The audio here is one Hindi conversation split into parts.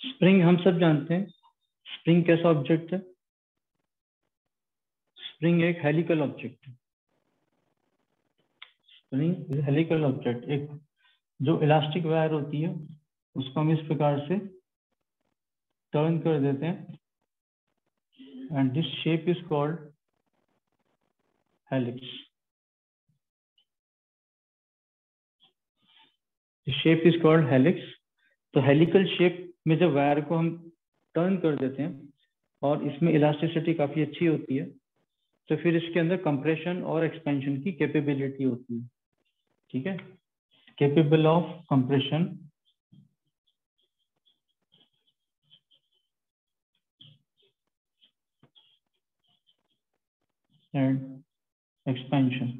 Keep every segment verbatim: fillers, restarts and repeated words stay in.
स्प्रिंग हम सब जानते हैं। स्प्रिंग कैसा ऑब्जेक्ट है? स्प्रिंग एक हेलिकल ऑब्जेक्ट है। स्प्रिंग हेलिकल ऑब्जेक्ट, एक जो इलास्टिक वायर होती है उसको हम इस प्रकार से टर्न कर देते हैं and this shape is called helix. Shape is called helix. तो हेलिकल शेप में जब वायर को हम टर्न कर देते हैं और इसमें इलास्टिसिटी काफी अच्छी होती है, तो फिर इसके अंदर कंप्रेशन और एक्सपेंशन की कैपेबिलिटी होती है। ठीक है, capable of compression and expansion।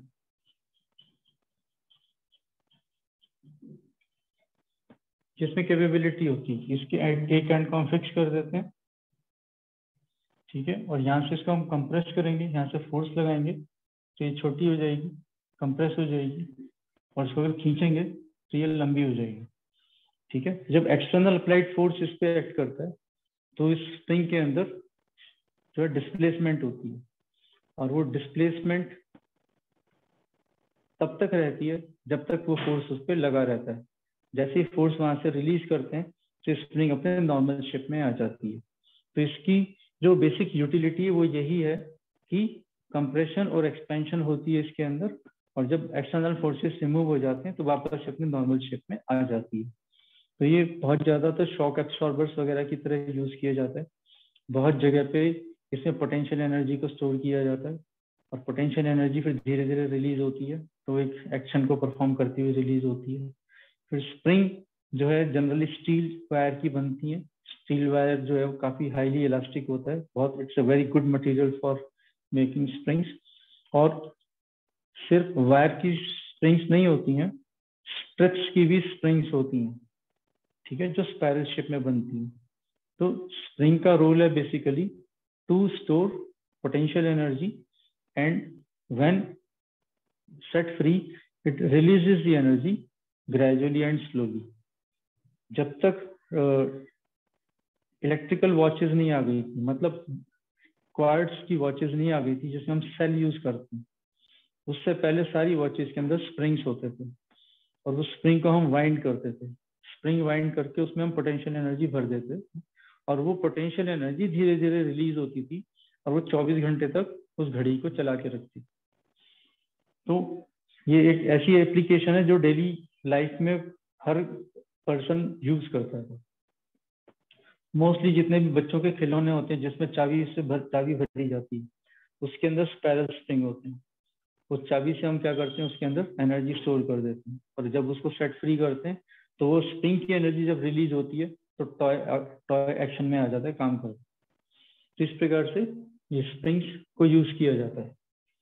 जिसमें कैपेबिलिटी होती है, इसके एक एंड को हम फिक्स कर देते हैं, ठीक है, और यहाँ से इसको हम कंप्रेस करेंगे, यहाँ से फोर्स लगाएंगे तो ये छोटी हो जाएगी, कंप्रेस हो जाएगी, और इसको अगर खींचेंगे तो ये लंबी हो जाएगी। ठीक है, जब एक्सटर्नल अप्लाइड फोर्स इस पे एक्ट करता है तो इस स्प्रिंग के अंदर जो है डिस्प्लेसमेंट होती है, और वो डिस्प्लेसमेंट तब तक रहती है जब तक वो फोर्स उस पर लगा रहता है। जैसे ही फोर्स वहां से रिलीज करते हैं तो स्प्रिंग अपने नॉर्मल शेप में आ जाती है। तो इसकी जो बेसिक यूटिलिटी है वो यही है कि कंप्रेशन और एक्सपेंशन होती है इसके अंदर, और जब एक्सटर्नल फोर्सेस रिमूव हो जाते हैं तो वापस अपने नॉर्मल शेप में आ जाती है। तो ये बहुत ज्यादा तो शॉक एब्सॉर्बर्स वगैरह की तरह यूज किया जाता है। बहुत जगह पे इसमें पोटेंशियल एनर्जी को स्टोर किया जाता है, और पोटेंशियल एनर्जी फिर धीरे धीरे रिलीज होती है, तो एक एक्शन को परफॉर्म करती हुई रिलीज होती है। फिर स्प्रिंग जो है जनरली स्टील वायर की बनती है। स्टील वायर जो है वो काफी हाईली इलास्टिक होता है, बहुत it's a very good material for making springs. और सिर्फ वायर की स्प्रिंग्स नहीं होती हैं, स्ट्रिप्स की भी स्प्रिंग्स होती हैं, ठीक है, जो स्पाइरल शेप में बनती हैं। तो स्प्रिंग का रोल है basically to store potential energy, and when set free it releases the energy gradually and slowly. जब तक इलेक्ट्रिकल uh, वॉचेस नहीं आ गई थी, मतलब क्वार्ट्स की वॉचेस नहीं आ गई थी जिसमें हम सेल यूज करते हैं, उससे पहले सारी वॉचेस के अंदर स्प्रिंग्स होते थे, और उस स्प्रिंग को हम वाइंड करते थे। स्प्रिंग वाइंड करके उसमें हम पोटेंशियल एनर्जी भर देते, और वो पोटेंशियल एनर्जी धीरे धीरे रिलीज होती थी, और वो चौबीस घंटे तक उस घड़ी को चला के रखती। तो ये एक ऐसी एप्लीकेशन है जो डेली लाइफ में हर पर्सन यूज करता है। मोस्टली जितने भी बच्चों के खिलौने होते हैं जिसमें चाबी से भर चाबी भरी जाती है, उसके अंदर स्पाइरल स्प्रिंग होते हैं। उस चाबी से हम क्या करते हैं, उसके अंदर एनर्जी स्टोर कर देते हैं, और जब उसको सेट फ्री करते हैं तो वो स्प्रिंग की एनर्जी जब रिलीज होती है तो टॉय टॉय एक्शन में आ जाता है, काम करता है। तो इस प्रकार से ये स्प्रिंग्स को यूज किया जाता है।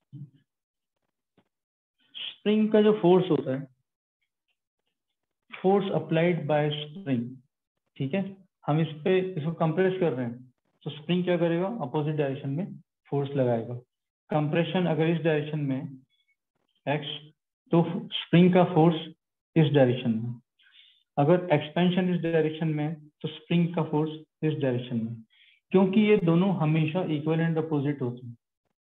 स्प्रिंग का जो फोर्स होता है, फोर्स अप्लाइड बाय स्प्रिंग, ठीक है, हम इस पे इसको कंप्रेस कर रहे हैं तो स्प्रिंग क्या करेगा, अपोजिट डायरेक्शन में फोर्स लगाएगा। कंप्रेशन अगर इस डायरेक्शन में एक्स, तो स्प्रिंग का फोर्स इस डायरेक्शन में। अगर एक्सपेंशन इस डायरेक्शन में तो स्प्रिंग का फोर्स इस डायरेक्शन में, क्योंकि ये दोनों हमेशा इक्वल एंड अपोजिट होते हैं।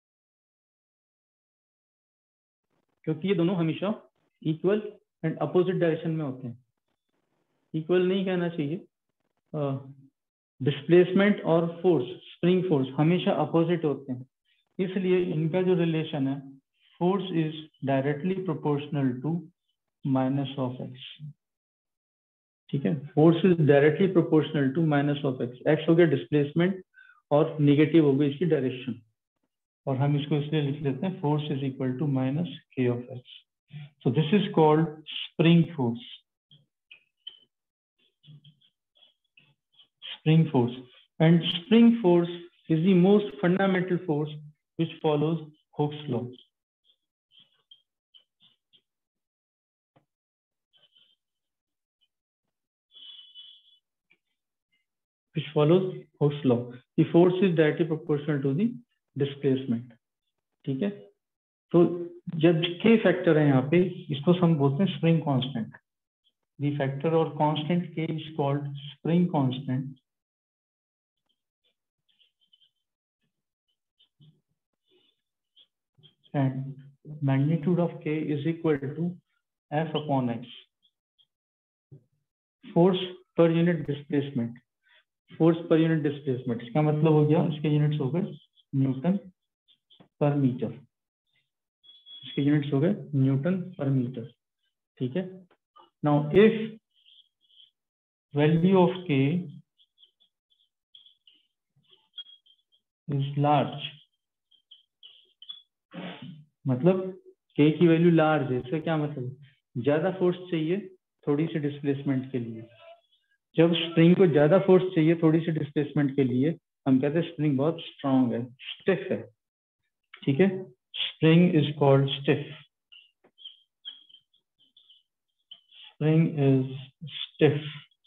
क्योंकि ये दोनों हमेशा इक्वल एंड अपोजिट डायरेक्शन में होते हैं। इक्वल नहीं कहना चाहिए, डिस्प्लेसमेंट uh, और फोर्स, स्प्रिंग फोर्स हमेशा अपोजिट होते हैं, इसलिए इनका जो रिलेशन है, force is directly proportional to minus of x. ठीक है, force is directly proportional to minus of x. X हो गया डिस्प्लेसमेंट और निगेटिव हो गई इसकी डायरेक्शन, और हम इसको इसलिए लिख लेते हैं force is equal to minus k of x. So this is called spring force. Spring force, and spring force is the most fundamental force which follows Hooke's law. Which follows Hooke's law. The force is directly proportional to the displacement. ठीक है, तो जब K फैक्टर है यहाँ पे, इसको हम बोलते हैं spring constant. the factor or constant K is called spring constant, and magnitude of K is equal to F upon X. Force per unit displacement, force per unit displacement, इसका मतलब हो गया इसके यूनिट्स हो गए न्यूटन पर मीटर, इसके यूनिट्स हो गए न्यूटन पर मीटर, ठीक है। Now if value of k is large, मतलब के की वैल्यू लार्ज है, इसका क्या मतलब, ज्यादा फोर्स चाहिए थोड़ी सी डिस्प्लेसमेंट के लिए। जब स्प्रिंग को ज्यादा फोर्स चाहिए थोड़ी सी डिस्प्लेसमेंट के लिए, हम कहते हैं स्प्रिंग बहुत स्ट्रांग है, स्टिफ है, ठीक है। Spring is called stiff, spring is stiff,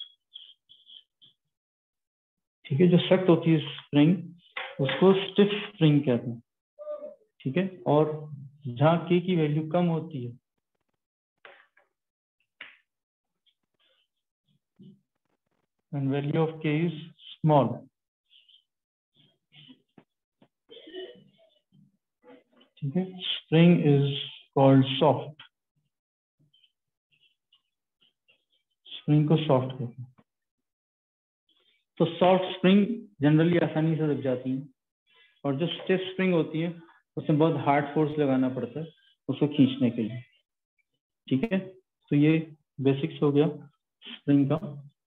ठीक है। जो सख्त होती है स्प्रिंग उसको स्टिफ स्प्रिंग कहते हैं, ठीक है। और जहाँ के की वैल्यू कम होती है, and value of K is small, ठीक है। Spring is called soft, spring को soft कहते हैं। तो soft spring जनरली आसानी से दब जाती है, और जो stiff spring होती है उसमें बहुत हार्ड फोर्स लगाना पड़ता है उसको खींचने के लिए, ठीक है। तो ये बेसिक्स हो गया स्प्रिंग का।